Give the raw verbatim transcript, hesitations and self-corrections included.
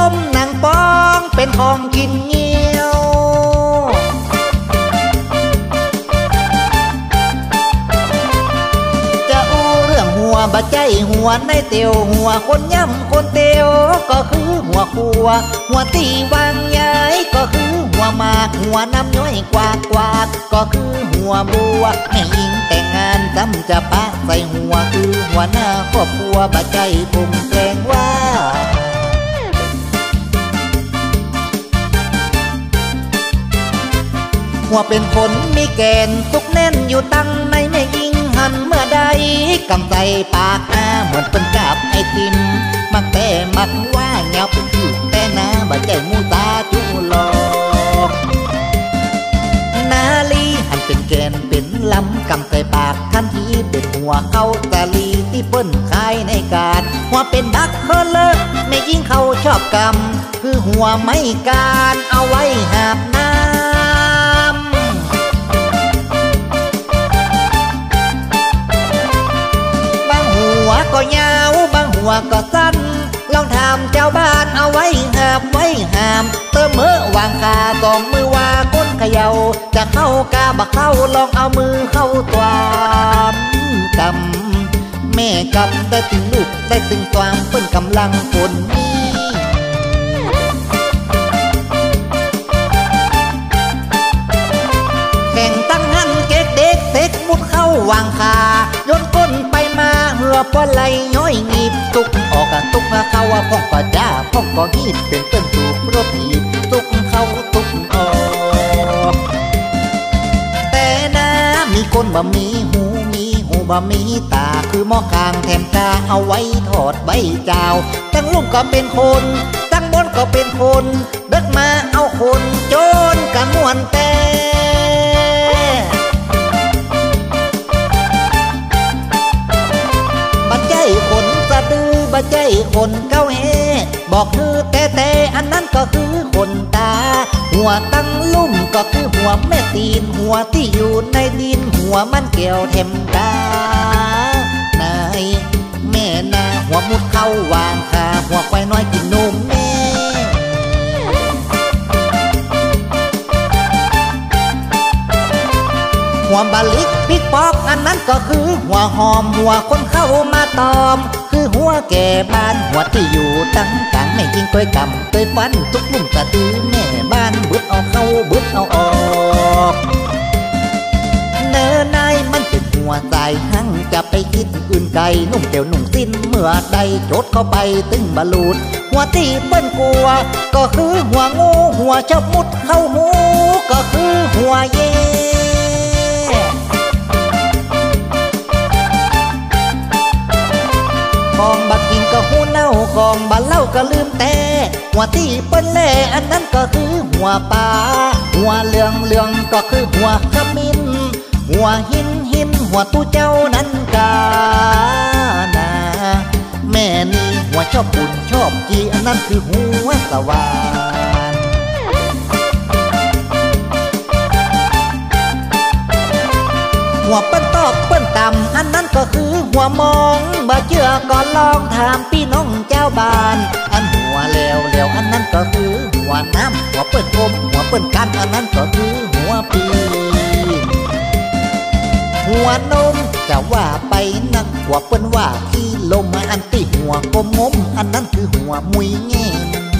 มหนังป้องเป็นของกินเงี้ยวจะอู้เรื่องหัวบะใจหัวในเตียวหัวคนย่ำคนเตียวก็คือหัวขัวหัวตีวางย้ายก็คือหัวหมากหัวน้ำย้อยกวาดกวาดก็คือหัวบัวแม่ยิงแต่งงานจำจะปะใส่หัวคือหัวหน้าครอบครัวบะใจผมแกล้งว่าหัวเป็นคนมีแกนตุกแน่นอยู่ตั้งในแม่ยิงหันเมื่อใดกำใส่ปากอาเหมือนเป็นกาบไอติมมักแต่มักว่าเงาเป็นคือแต่นาบะใจมูตาจุลอกนาลีหันเป็นแกนเป็นลำกำใส่ปากทันทีเป็นหัวเข้าตาลีที่เปิ้นขายในการหัวเป็นดักเฮเลอแม่ยิงเขาชอบกำคือหัวไม่การเอาไว้หาบน้ำหัวก็ยาวบางหัวก็สั้นลองถามเจ้าบ้านเอาไว้หาบไว้หามเติมมือวางคาสองมือว่าก้นเขย่าจะเข้ากาบักเข้าลองเอามือเข้าตัวกำแม่กำได้ตึงลูกได้ตึงตวามเปิ้นกำลังฝนแข่งตั้งหันเก๊กเด็กเซ็กมุดเข้าวางคาโยนก้นไปมาเหือปลาไหลย้อยงีบตุกออกกะตุกเข้าว่าพ่องก็จ้าพ่องก็ฮีบเป็นต้นสูบรถหีบตุกเข้าตุกออกแต่นะมีคนบ่มีหูมีหูบ่มีตาคือหม้อกลางแถมตาเอาไว้ทอดใบเจ้าทั้งลุ่มก็เป็นคนทั้งบนก็เป็นคนเด็กมาเอาคนโจรกันม่วนแต่คนสะดือบะใจคนเก้าเฮบอกคือแต่แต่อันนั้นก็คือคนตาหัวตั้งลุ่มก็คือหัวแม่ตีนหัวที่อยู่ในดินหัวมันเกี่ยวเทมตานายแม่นาหัวมุดเข้าวางคาหัวควายน้อยกินนมแม่หัวบาลิกพริกปอกอันนั้นก็คือหัวหอมหัวคนเข้ามาตอมคือหัวแก่บ้านหัวที่อยู่ตั้งกลางแม่ยิงตัวกำตัวฟันทุกลุ่มสะดือแม่บ้านบึดเอาเข้าบึดเอาออกเนื้อนายมันเป็นหัวใจหั่งจะไปคิดอื่นไกลนุ่มเตียวนุ่มสิ้นเมื่อใดโจดเข้าไปตึงบาลูดหัวที่เปิ้นกลัวก็คือหัวงูหัวชอบมุดเข้าหูก็คือหัวเย่กองบักกินก็หูเน่ากองบัเล่าก็ลืมแต่หัวที่เปิ้นแล่อันนั้นก็คือหัวปลาหัวเหลืองเหลืองก็คือหัวขมิ้นหัวหินหินหัวตู้เจ้านั้นกานาแม่นี่หัวชอบปุ่นชอบจีอันนั้นคือหัวสวรรค์หัวเปิ้นตอกเปิ้นต่ำอันนั้นก็คือหัวมองบ่เชื่อก็ลองถามพี่น้องเจ้าบ้านอันหัวเลวเลวอันนั้นก็คือหัวน้ำหัวเปิ้นกลมหัวเปิ้นกันอันนั้นก็คือหัวปีหัวนมจะว่าไปนักหัวเปิ้นว่าที่ลมอันที่หัวกลมงมอันนั้นคือหัวมุยแง่